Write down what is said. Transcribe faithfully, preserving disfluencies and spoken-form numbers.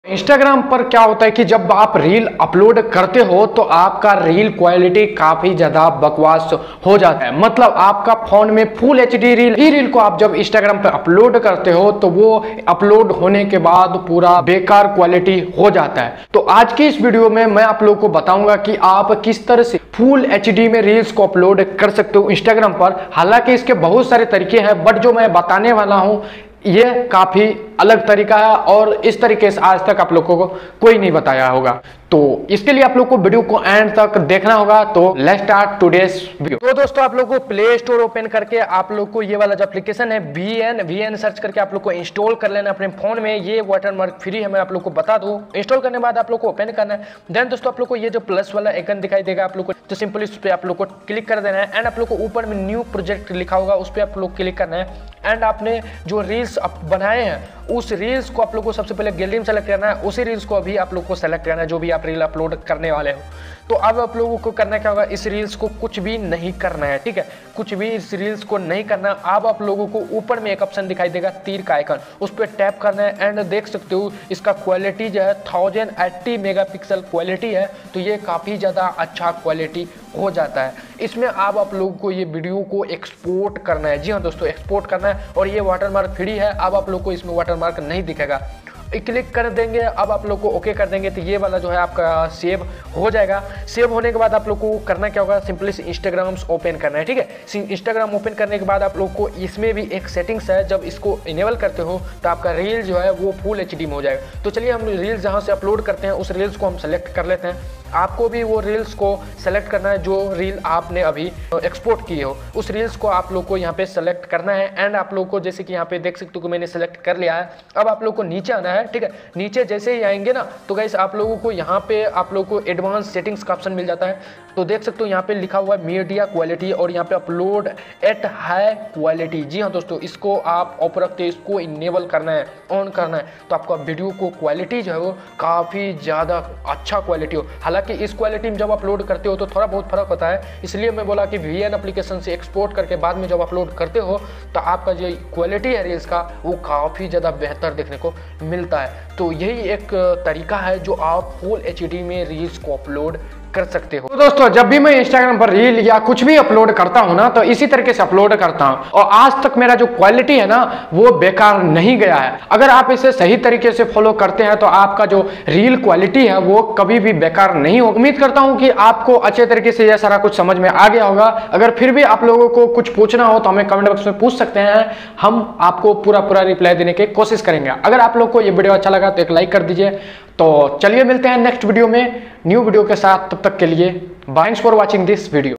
Instagram पर क्या होता है कि जब आप रील अपलोड करते हो तो आपका रील क्वालिटी काफी ज्यादा बकवास हो जाता है। मतलब आपका फोन में फुल एच डी रील ही रील को आप जब इंस्टाग्राम पर अपलोड करते हो तो वो अपलोड होने के बाद पूरा बेकार क्वालिटी हो जाता है। तो आज की इस वीडियो में मैं आप लोगों को बताऊंगा कि आप किस तरह से फुल एच डी में रील्स को अपलोड कर सकते हो इंस्टाग्राम पर। हालांकि इसके बहुत सारे तरीके हैं, बट जो मैं बताने वाला हूं ये काफी अलग तरीका है और इस तरीके से आज तक आप लोगों को कोई नहीं बताया होगा। तो इसके लिए आप लोग को वीडियो को एंड तक देखना होगा। तो लेट्स स्टार्ट टुडेस वीडियो। तो दोस्तों आप लोग को प्ले स्टोर ओपन करके आप लोग को ये वाला जो एप्लीकेशन है V N V N search करके आप लोग को इंस्टॉल कर लेना अपने फोन में। ये वाटरमार्क फ्री है, मैं आप लोग को बता दूं। इंस्टॉल करने के बाद आप लोग को ओपन करना है। देन दोस्तों आप लोग को ये जो प्लस वाला आइकन दिखाई देगा आप लोग को, तो सिंपली उस पर आप लोग को क्लिक कर देना है। एंड आप लोग को ऊपर में न्यू प्रोजेक्ट लिखा होगा, उस पर आप लोग क्लिक करना है। एंड आपने जो रील्स बनाए हैं उस रील्स को आप लोग को सबसे पहले गैलरी में सेलेक्ट करना है। उसी रील्स को अभी आप लोग को सेलेक्ट करना है जो भी आप रील अपलोड करने वाले हो। तो अब आप लोगों को करना क्या होगा, इस रील्स को कुछ भी नहीं करना है, ठीक है। कुछ भी इस रील्स को नहीं करना। अब आप लोगों को ऊपर में एक ऑप्शन दिखाई देगा तीर का आइकन, उस पर टैप करना है। एंड देख सकते हो इसका क्वालिटी जो है thousand eighty mega pixel quality है। तो ये काफ़ी ज़्यादा अच्छा क्वालिटी हो जाता है। इसमें अब आप लोगों को ये वीडियो को एक्सपोर्ट करना है। जी हाँ दोस्तों, एक्सपोर्ट करना है। और ये वाटरमार्क फ्री है। अब आप लोग को इसमें वाटरमार्क नहीं दिखेगा। क्लिक कर देंगे, अब आप लोग को ओके कर देंगे तो ये वाला जो है आपका सेव हो जाएगा। सेव होने के बाद आप लोग को करना क्या होगा, सिंपली से इंस्टाग्राम ओपन करना है, ठीक है। इंस्टाग्राम ओपन करने के बाद आप लोग को इसमें भी एक सेटिंग्स है, जब इसको इनेबल करते हो तो आपका रील जो है वो फुल एच डी में हो जाएगा। तो चलिए हम रील्स जहाँ से अपलोड करते हैं उस रील्स को हम सेलेक्ट कर लेते हैं। आपको भी वो रील्स को सेलेक्ट करना है जो रील आपने अभी एक्सपोर्ट की हो, उस रील्स को आप लोग को यहाँ पे सेलेक्ट करना है। एंड आप लोग को जैसे कि यहाँ पे देख सकते हो कि मैंने सेलेक्ट कर लिया है। अब आप लोग को नीचे आना है, ठीक है। नीचे जैसे ही आएंगे ना तो गाइस आप लोगों को यहाँ पे आप लोग को एडवांस सेटिंग्स का ऑप्शन मिल जाता है। तो देख सकते हो यहाँ पे लिखा हुआ है मीडिया क्वालिटी और यहाँ पे अपलोड एट हाई क्वालिटी। जी हाँ दोस्तों, इसको आप ऑफ रखते इसको इनेबल करना है, ऑन करना है। तो आपका वीडियो को क्वालिटी जो है वो काफ़ी ज़्यादा अच्छा क्वालिटी हो। हालांकि इस क्वालिटी में जब अपलोड करते हो तो थोड़ा बहुत फर्क होता है, इसलिए मैं बोला कि वी एन एप्लीकेशन से एक्सपोर्ट करके बाद में जब अपलोड करते हो तो आपका जो क्वालिटी है रील्स का वो काफ़ी ज़्यादा बेहतर देखने को मिलता है। तो यही एक तरीका है जो आप फुल एच डी में रील्स को अपलोड कर सकते हो। तो दोस्तों जब भी मैं इंस्टाग्राम पर रील या कुछ भी अपलोड करता हूं ना तो इसी तरीके से अपलोड करता हूं और आज तक मेरा जो क्वालिटी है ना वो बेकार नहीं गया है। अगर आप इसे सही तरीके से फॉलो करते हैं तो आपका जो रील क्वालिटी है वो कभी भी बेकार नहीं होगा। उम्मीद करता हूं कि आपको अच्छे तरीके से यह सारा कुछ समझ में आ गया होगा। अगर फिर भी आप लोगों को कुछ पूछना हो तो हमें कमेंट बॉक्स में पूछ सकते हैं, हम आपको पूरा पूरा रिप्लाई देने की कोशिश करेंगे। अगर आप लोग को यह वीडियो अच्छा लगा तो एक लाइक कर दीजिए। तो चलिए मिलते हैं नेक्स्ट वीडियो में न्यू वीडियो के साथ, तब तक के लिए bye. Thanks for watching this video.